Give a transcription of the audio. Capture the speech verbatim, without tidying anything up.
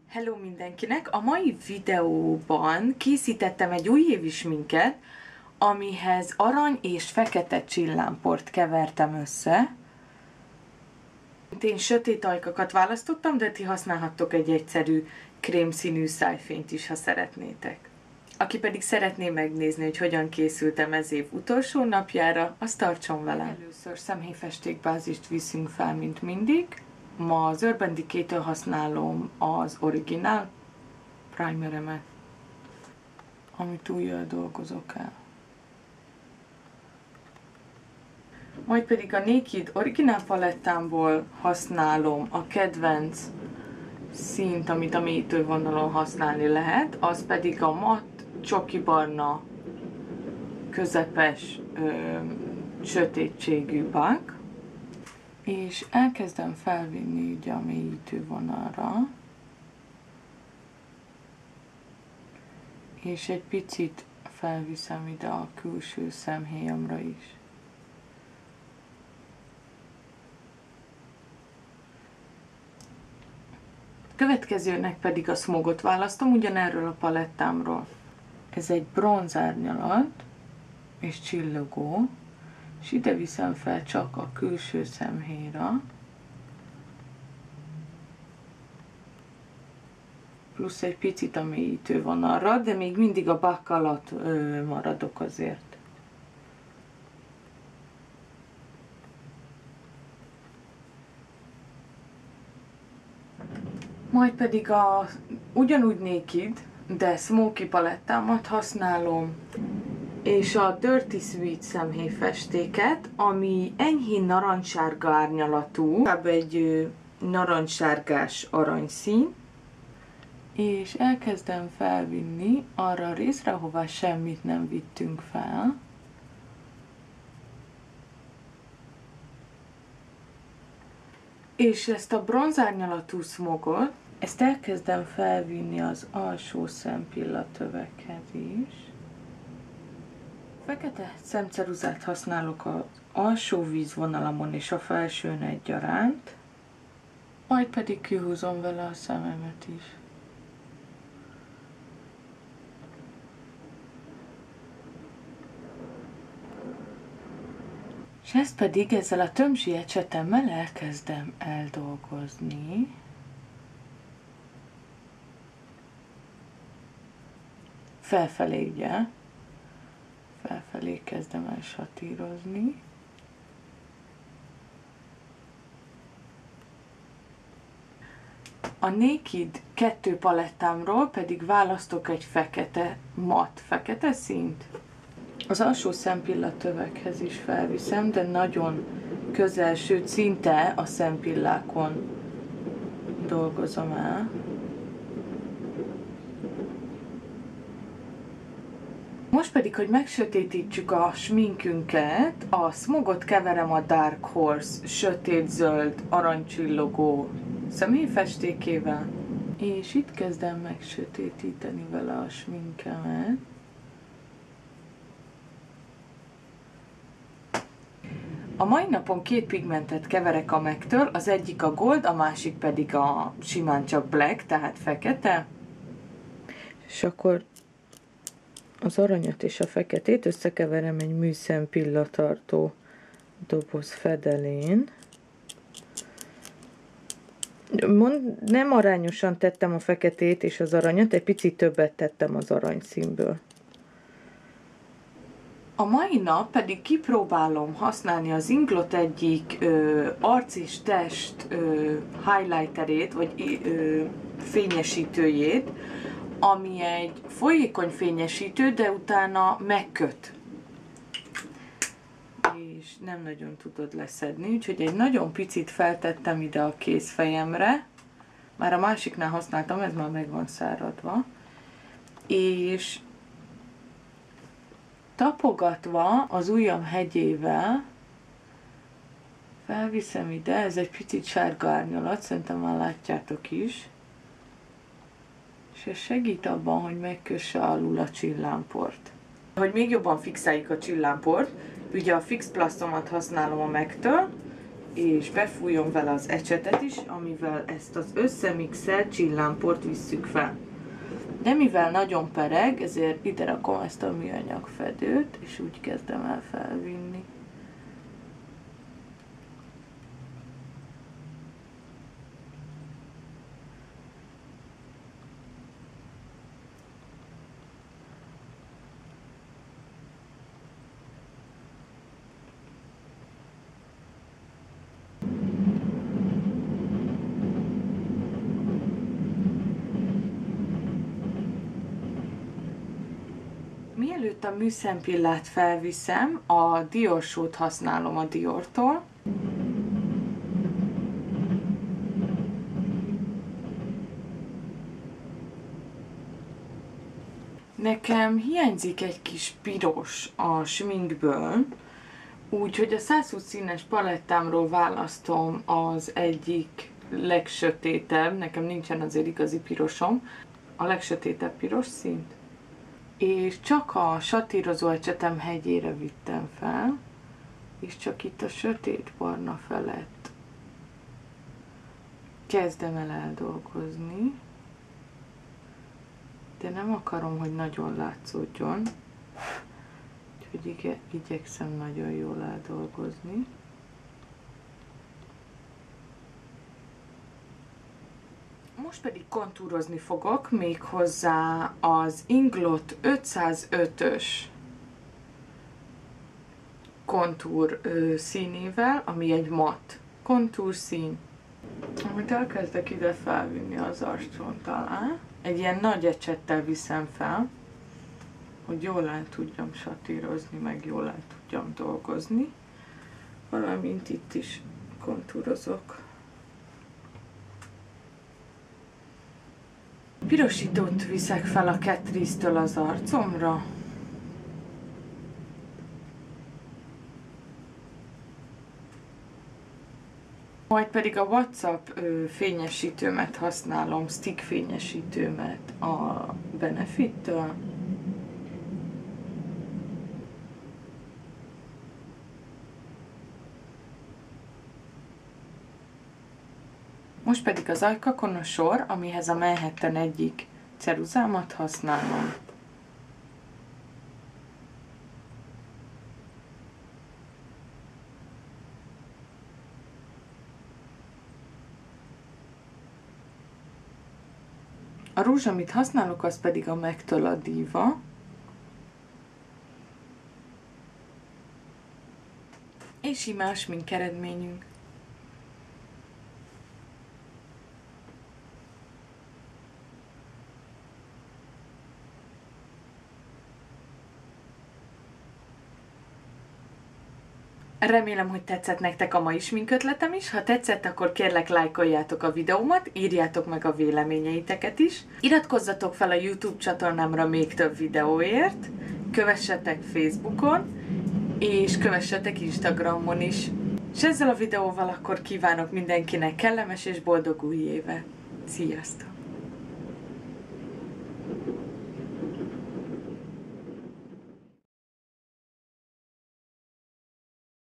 Hello mindenkinek! A mai videóban készítettem egy újévi sminket, amihez arany és fekete csillámport kevertem össze. Én sötét ajkakat választottam, de ti használhattok egy egyszerű krémszínű szájfényt is, ha szeretnétek. Aki pedig szeretné megnézni, hogy hogyan készültem ez év utolsó napjára, azt tartson velem. Először szemhéjfestékbázist viszünk fel, mint mindig. Ma az Urban Decay-től használom az originál primeremet, amit újjal dolgozok el. Majd pedig a Naked originál palettámból használom a kedvenc színt, amit a mélyítővonalon használni lehet, az pedig a matt, csoki barna, közepes, ö, sötétségű bák. És elkezdem felvinni ugye a mélyítővonalra, és egy picit felviszem ide a külső szemhéjamra is. Következőnek pedig a smogot választom ugyanerről a palettámról. Ez egy bronzárnyalat és csillogó, és ide viszem fel csak a külső szemhéjra, plusz egy picit a mélyítővonalra, de még mindig a bák alatt ö, maradok azért. Majd pedig a ugyanúgy Naked, de smoky palettámat használom, és a Dirty Sweet szemhéjfestéket, ami enyhén narancssárga árnyalatú, inkább egy narancssárgás aranyszín, és elkezdem felvinni arra a részre, ahová semmit nem vittünk fel. És ezt a bronzárnyalatú smogot, ezt elkezdem felvinni az alsó szempillatövekhez is. Fekete szemceruzát használok az alsó vízvonalamon és a felsőn egyaránt, majd pedig kihúzom vele a szememet is. És ezt pedig ezzel a tömzsi ecsetemmel elkezdem eldolgozni. Felfelé ugye. Felfelé kezdem el satírozni. A Naked kettő palettámról pedig választok egy fekete, matt fekete színt. Az alsó szempillatövekhez is felviszem, de nagyon közel, sőt szinte a szempillákon dolgozom el. Most pedig, hogy megsötétítsük a sminkünket, a smogot keverem a Dark Horse sötétzöld aranycsillogó szemhéjfestékével, és itt kezdem megsötétíteni vele a sminkemet. A mai napon két pigmentet keverek a MAC-től, az egyik a gold, a másik pedig a simán csak black, tehát fekete. És akkor az aranyat és a feketét összekeverem egy műszem pillatartó doboz fedelén. Mond, nem arányosan tettem a feketét és az aranyat, egy picit többet tettem az aranyszínből. A mai nap pedig kipróbálom használni az Inglot egyik ö, arc és test ö, highlighterét, vagy ö, fényesítőjét, ami egy folyékony fényesítő, de utána megköt. És nem nagyon tudod leszedni, úgyhogy egy nagyon picit feltettem ide a kézfejemre. Már a másiknál használtam, ez már meg van száradva. És tapogatva az ujjam hegyével felviszem ide, ez egy picit sárga árnyalat, szerintem már látjátok is. És ez segít abban, hogy megkösse alul a csillámport. Hogy még jobban fixáljuk a csillámport, ugye a Fix Plusomat használom a MAC-től, és befújom vele az ecsetet is, amivel ezt az összemixelt csillámport visszük fel. De mivel nagyon pereg, ezért ide rakom ezt a műanyag fedőt, és úgy kezdem el felvinni. Mielőtt a műszempillát felviszem, a Dior Show-t használom a Diortól. Nekem hiányzik egy kis piros a sminkből, úgyhogy a száz húsz színes palettámról választom az egyik legsötétebb, nekem nincsen azért igazi pirosom, a legsötétebb piros színt. És csak a satírozó ecsetem hegyére vittem fel, és csak itt a sötét barna felett kezdem el eldolgozni, de nem akarom, hogy nagyon látszódjon, úgyhogy igyekszem nagyon jól eldolgozni. Most pedig kontúrozni fogok, méghozzá az Inglot ötszázötös kontúr ö, színével, ami egy matt kontúr szín. Amit elkezdek ide felvinni az arcon talán, egy ilyen nagy ecsettel viszem fel, hogy jól el tudjam satírozni, meg jól el tudjam dolgozni, valamint itt is kontúrozok. Pirosítót viszek fel a Catrice-től az arcomra. Majd pedig a WhatsApp fényesítőmet használom, stick fényesítőmet a Benefit-től. Most pedig az ajkakon a sor, amihez a Manhattan egyik ceruzámat használom. A rúzs, amit használok, az pedig a MAC-től a Diva. És imás smink eredményünk. Remélem, hogy tetszett nektek a mai sminkötletem is. Ha tetszett, akkor kérlek lájkoljátok a videómat, írjátok meg a véleményeiteket is. Iratkozzatok fel a YouTube csatornámra még több videóért, kövessetek Facebookon, és kövessetek Instagramon is. És ezzel a videóval akkor kívánok mindenkinek kellemes és boldog új évet. Sziasztok!